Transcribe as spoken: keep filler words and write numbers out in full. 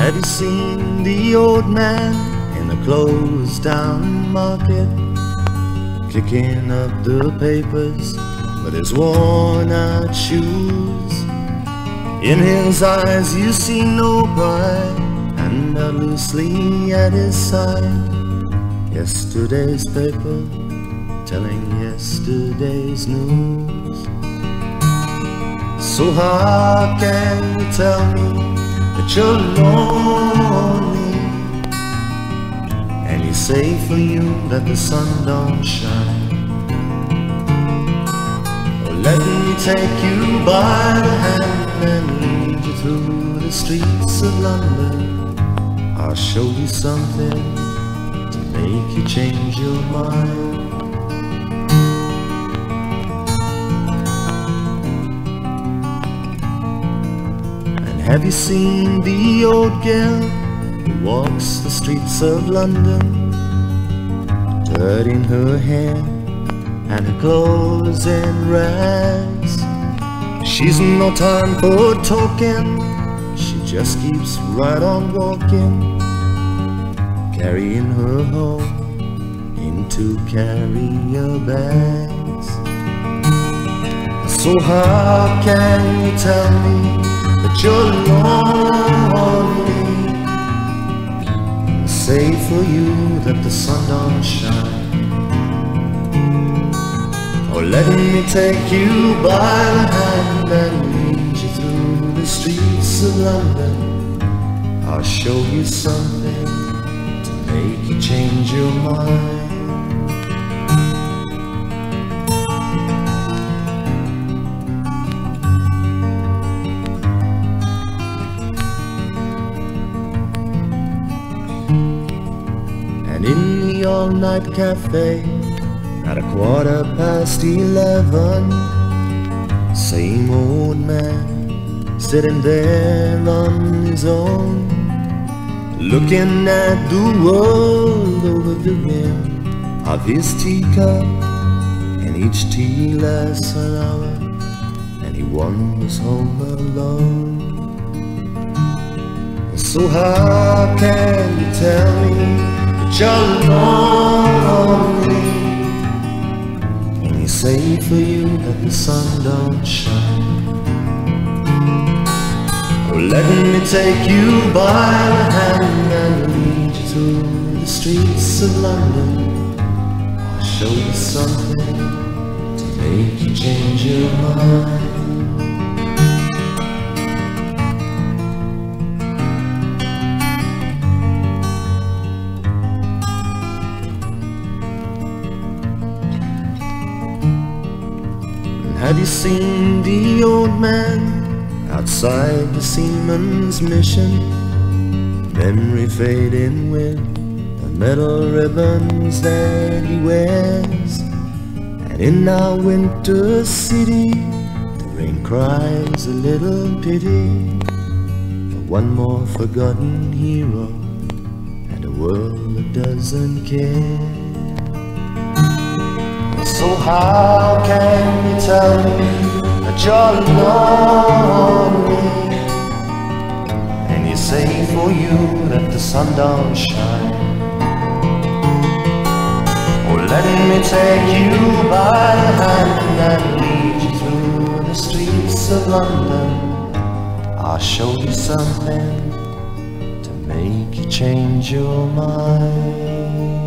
Have you seen the old man in the closed down market, kicking up the papers with his worn out shoes? In his eyes you see no pride, and out loosely at his side yesterday's paper, telling yesterday's news. So how can you tell me that you're lonely, and you say for you that the sun don't shine? Well, let me take you by the hand and lead you through the streets of London. I'll show you something to make you change your mind. Have you seen the old girl who walks the streets of London, dirtying her hair and her clothes in rags? She's no time for talking, she just keeps right on walking, carrying her home in two carrier bags. So how can you tell me that you're lonely, say for you that the sun don't shine? Or let me take you by the hand and lead you through the streets of London. I'll show you something to make you change your mind. And in the all-night cafe at a quarter past eleven, same old man sitting there on his own, looking at the world over the rim of his teacup, and each tea lasts an hour, and he wanders home alone. So how can you tell me you're lonely, and you say for you that the sun don't shine? Oh, let me take you by the hand and lead you through the streets of London. I'll show you something to make you change your mind. Have you seen the old man outside the seaman's mission, memory fading with the metal ribbons that he wears? And in our winter city, the rain cries a little pity for one more forgotten hero and a world that doesn't care. So how can you tell me that you're lonely, and you say for you that the sun don't shine? Oh, let me take you by the hand and lead you through the streets of London. I'll show you something to make you change your mind.